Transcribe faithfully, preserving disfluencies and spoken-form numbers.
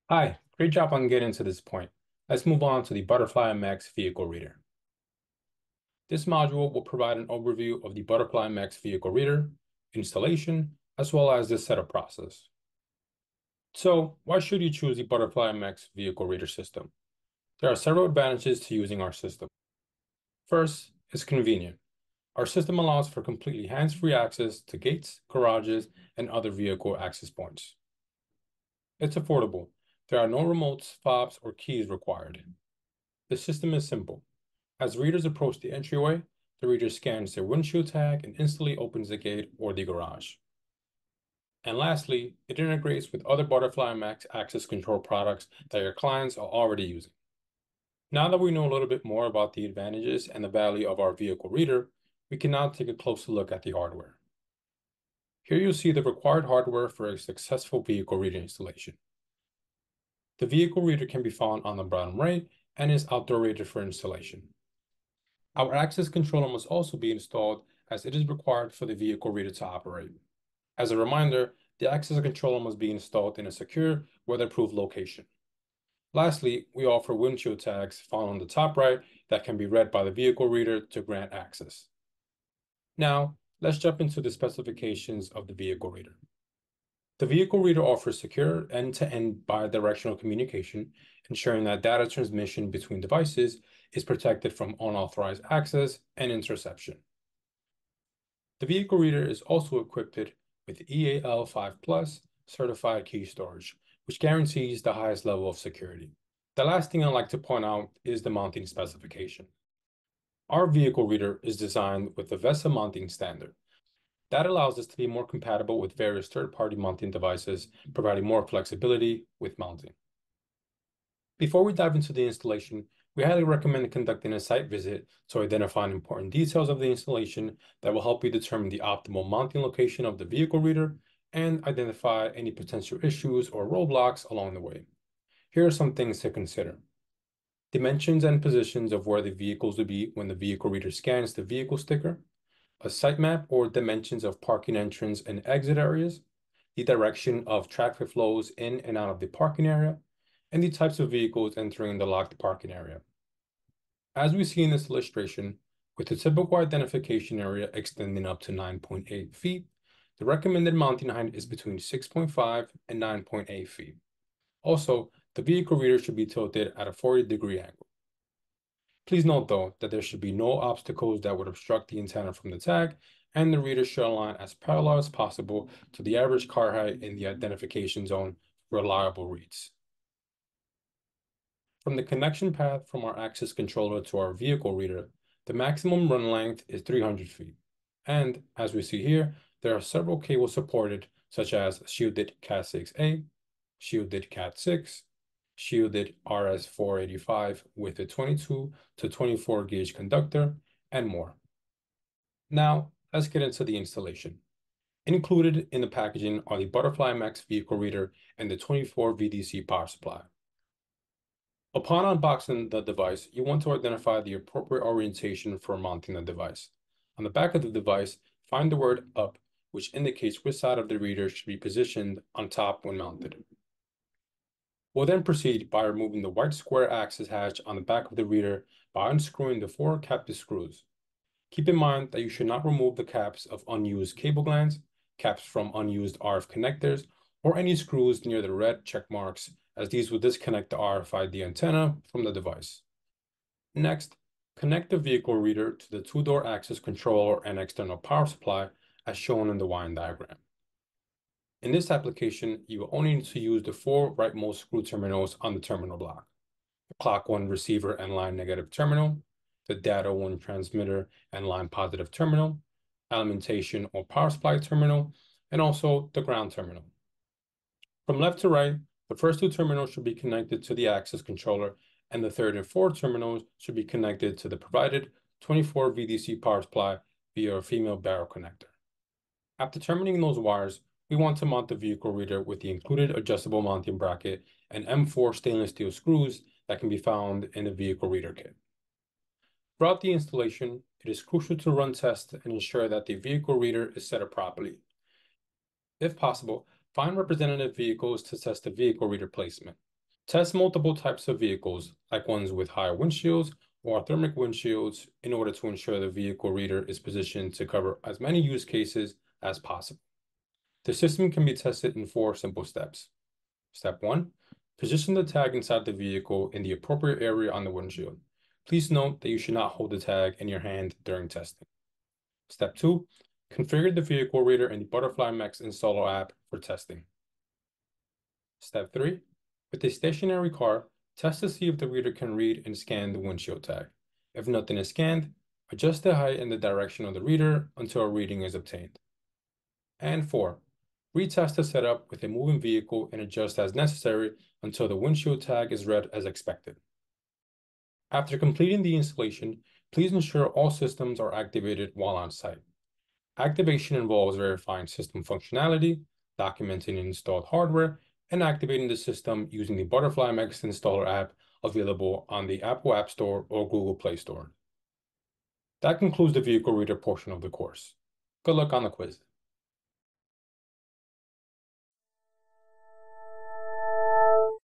Hi, great job on getting to this point. Let's move on to the ButterflyMX vehicle reader. This module will provide an overview of the ButterflyMX vehicle reader, installation, as well as the setup process. So, why should you choose the ButterflyMX vehicle reader system? There are several advantages to using our system. First, it's convenient. Our system allows for completely hands-free access to gates, garages, and other vehicle access points. It's affordable. There are no remotes, fobs, or keys required. The system is simple. As readers approach the entryway, the reader scans their windshield tag and instantly opens the gate or the garage. And lastly, it integrates with other ButterflyMX access control products that your clients are already using. Now that we know a little bit more about the advantages and the value of our vehicle reader, we can now take a closer look at the hardware. Here you'll see the required hardware for a successful vehicle reader installation. The vehicle reader can be found on the bottom right and is outdoor rated for installation. Our access controller must also be installed as it is required for the vehicle reader to operate. As a reminder, the access controller must be installed in a secure, weatherproof location. Lastly, we offer windshield tags found on the top right that can be read by the vehicle reader to grant access. Now, let's jump into the specifications of the vehicle reader. The vehicle reader offers secure end-to-end bidirectional communication, ensuring that data transmission between devices is protected from unauthorized access and interception. The vehicle reader is also equipped with E A L five plus certified key storage, which guarantees the highest level of security. The last thing I'd like to point out is the mounting specification. Our vehicle reader is designed with the VESA mounting standard. That allows us to be more compatible with various third-party mounting devices, providing more flexibility with mounting. Before we dive into the installation, we highly recommend conducting a site visit to identify important details of the installation that will help you determine the optimal mounting location of the vehicle reader and identify any potential issues or roadblocks along the way. Here are some things to consider. Dimensions and positions of where the vehicles will be when the vehicle reader scans the vehicle sticker, a site map or dimensions of parking entrance and exit areas, the direction of traffic flows in and out of the parking area, and the types of vehicles entering the locked parking area. As we see in this illustration, with the typical identification area extending up to nine point eight feet, the recommended mounting height is between six point five and nine point eight feet. Also, the vehicle reader should be tilted at a forty degree angle. Please note, though, that there should be no obstacles that would obstruct the antenna from the tag, and the reader should align as parallel as possible to the average car height in the identification zone for reliable reads. From the connection path from our access controller to our vehicle reader, the maximum run length is three hundred feet. And, as we see here, there are several cables supported, such as shielded cat six A, shielded cat six, shielded R S four eighty-five with a twenty-two to twenty-four gauge conductor, and more. Now, let's get into the installation. Included in the packaging are the ButterflyMX vehicle reader and the twenty-four V D C power supply. Upon unboxing the device, you want to identify the appropriate orientation for mounting the device. On the back of the device, find the word up, which indicates which side of the reader should be positioned on top when mounted. We'll then proceed by removing the white square access hatch on the back of the reader by unscrewing the four captive screws. Keep in mind that you should not remove the caps of unused cable glands, caps from unused R F connectors, or any screws near the red check marks, as these will disconnect the R F I D antenna from the device. Next, connect the vehicle reader to the two-door access controller and external power supply as shown in the wiring diagram. In this application, you will only need to use the four rightmost screw terminals on the terminal block: the clock one receiver and line negative terminal, the data one transmitter and line positive terminal, alimentation or power supply terminal, and also the ground terminal. From left to right, the first two terminals should be connected to the access controller, and the third and fourth terminals should be connected to the provided twenty-four V D C power supply via a female barrel connector. After terminating those wires, we want to mount the vehicle reader with the included adjustable mounting bracket and M four stainless steel screws that can be found in the vehicle reader kit. Throughout the installation, it is crucial to run tests and ensure that the vehicle reader is set up properly. If possible, find representative vehicles to test the vehicle reader placement. Test multiple types of vehicles, like ones with higher windshields or thermic windshields, in order to ensure the vehicle reader is positioned to cover as many use cases as possible. The system can be tested in four simple steps. Step one, position the tag inside the vehicle in the appropriate area on the windshield. Please note that you should not hold the tag in your hand during testing. Step two, configure the vehicle reader in the ButterflyMX installer app for testing. Step three, with a stationary car, test to see if the reader can read and scan the windshield tag. If nothing is scanned, adjust the height and the direction of the reader until a reading is obtained. And four, retest the setup with a moving vehicle and adjust as necessary until the windshield tag is read as expected. After completing the installation, please ensure all systems are activated while on site. Activation involves verifying system functionality, documenting installed hardware, and activating the system using the ButterflyMX installer app available on the Apple App Store or Google Play Store. That concludes the vehicle reader portion of the course. Good luck on the quiz.